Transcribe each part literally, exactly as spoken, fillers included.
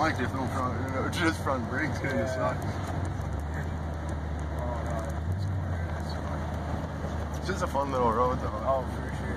like to film front, you know, just front brakes kind of sucks. It's just a fun little road though. Oh, for sure.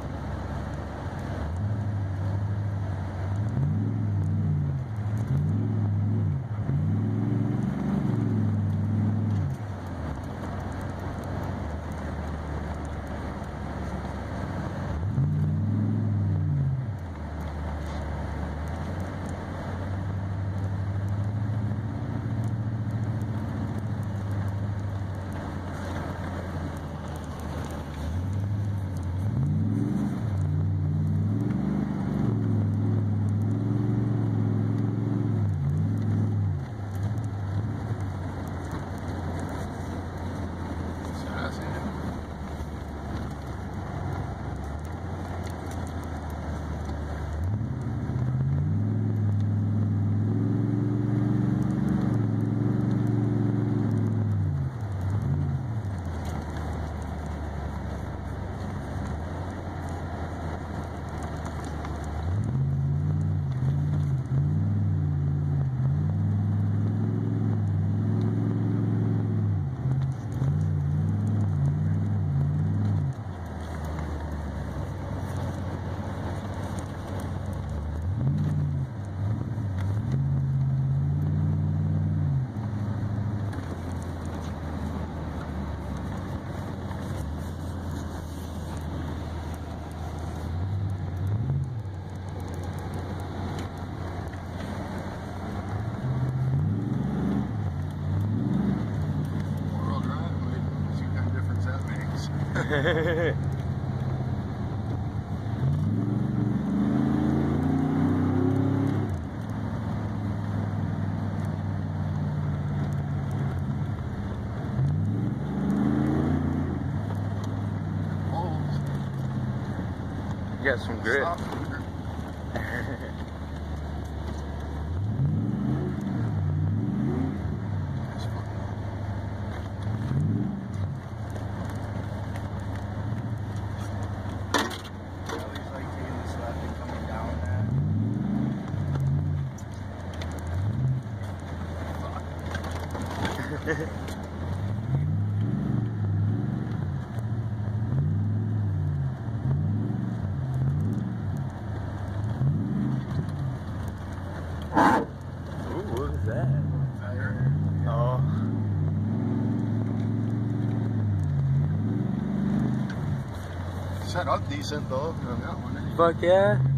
You got some grit. Set up decent though on that one. Fuck yeah.